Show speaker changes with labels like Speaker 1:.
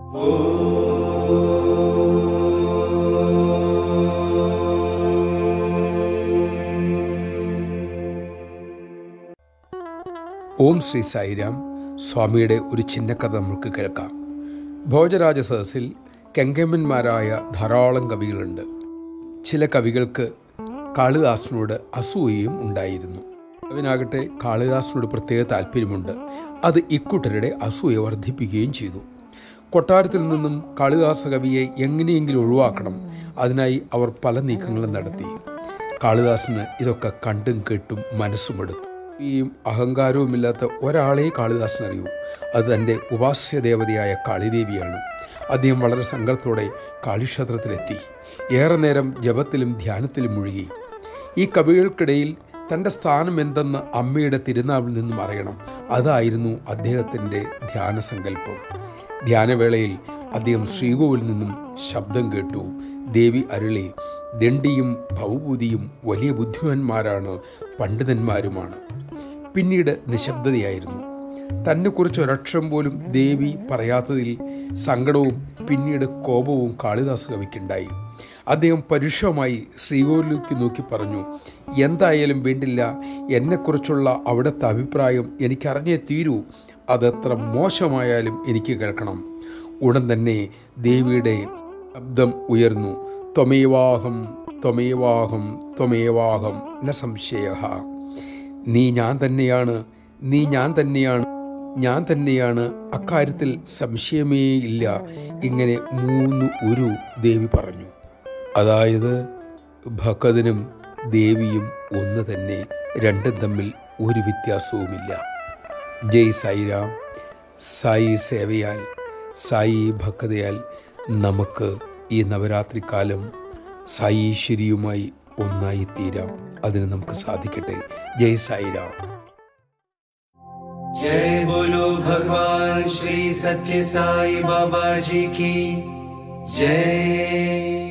Speaker 1: ഓം ശ്രീ സായിരാം. സ്വാമിയുടെ ഒരു ചിന്നക്കഥ നമുക്ക് കേൾക്കാം. ഭോജരാജ സദസ്സിൽ കെങ്കേമന്മാരായ ധാരാളം കവികളുണ്ട്. ചില കവികൾക്ക് കാളിദാസനോട് അസൂയയും ഉണ്ടായിരുന്നു. അവനാകട്ടെ കാളിദാസനോട് പ്രത്യേക താല്പര്യമുണ്ട്. അത് ഇക്കൂട്ടരുടെ അസൂയ വർദ്ധിപ്പിക്കുകയും ചെയ്തു. കൊട്ടാരത്തിൽ നിന്നും കാളിദാസ കവിയെ എങ്ങനെയെങ്കിലും ഒഴിവാക്കണം. അതിനായി അവർ പല നീക്കങ്ങളും നടത്തി. കാളിദാസന് ഇതൊക്കെ കണ്ടും കേട്ടും മനസ്സുമെടുത്തു. അഹങ്കാരവുമില്ലാത്ത ഒരാളെ കാളിദാസൻ അറിയൂ. അത് തൻ്റെ ഉപാസ്യദേവതയായ കാളിദേവിയാണ്. അദ്ദേഹം വളരെ സങ്കടത്തോടെ കാളിക്ഷേത്രത്തിലെത്തി. ഏറെ നേരം ജപത്തിലും ധ്യാനത്തിലും മുഴുകി. ഈ കവികൾക്കിടയിൽ തൻ്റെ സ്ഥാനം എന്തെന്ന് അമ്മയുടെ തിരുനാവിൽ നിന്നും അറിയണം. അതായിരുന്നു അദ്ദേഹത്തിൻ്റെ ധ്യാനസങ്കല്പം. ധ്യാനവേളയിൽ അദ്ദേഹം ശ്രീകോവിൽ നിന്നും ശബ്ദം കേട്ടു. ദേവി അരുളി, ദണ്ഡിയും ഭവഭൂതിയും വലിയ ബുദ്ധിമാന്മാരാണ്, പണ്ഡിതന്മാരുമാണ്. പിന്നീട് നിശബ്ദതയായിരുന്നു. തന്നെക്കുറിച്ച് ഒരക്ഷരം പോലും ദേവി പറയാത്തതിൽ സങ്കടവും പിന്നീട് കോപവും കാളിദാസ കവിക്കുണ്ടായി. അദ്ദേഹം പരുഷമായി ശ്രീകോവിലേക്ക് നോക്കി പറഞ്ഞു, എന്തായാലും വേണ്ടില്ല, എന്നെക്കുറിച്ചുള്ള അവിടുത്തെ അഭിപ്രായം എനിക്കറിഞ്ഞേ തീരൂ. അതെത്ര മോശമായാലും എനിക്ക് കേൾക്കണം. ഉടൻ തന്നെ ദേവിയുടെ ശബ്ദം ഉയർന്നു, ത്വമേവാഹം ത്വമേവാഹം ത്വമേവാഹം ന സംശയഃ. നീ ഞാൻ തന്നെയാണ്, നീ ഞാൻ തന്നെയാണ്, ഞാൻ തന്നെയാണ്, അക്കാര്യത്തിൽ സംശയമേ ഇല്ല. ഇങ്ങനെ 3 ഉരു ദേവി പറഞ്ഞു. അതായത് ഭക്തനും ദേവിയും ഒന്ന് തന്നെ, രണ്ടും തമ്മിൽ ഒരു വ്യത്യാസവുമില്ല. ജയ് സായിരാം. സായി സേവയാൽ, സായി ഭക്തയാൽ നമുക്ക് ഈ നവരാത്രി കാലം സായീശ്വരിയുമായി ഒന്നായി തീരാം. അതിന് നമുക്ക് സാധിക്കട്ടെ. ജയ് സായിരാം.
Speaker 2: जय बोलो भगवान श्री सत्य साई बाबा जी की जय।